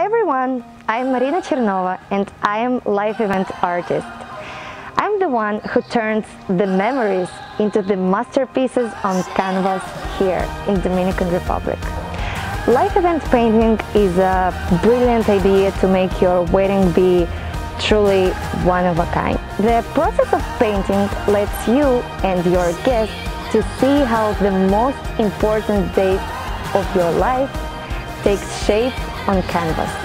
Hi everyone, I'm Marina Chernova and I am live event artist. I'm the one who turns the memories into the masterpieces on canvas here in Dominican Republic. Live event painting is a brilliant idea to make your wedding be truly one of a kind. The process of painting lets you and your guests to see how the most important date of your life takes shape on canvas.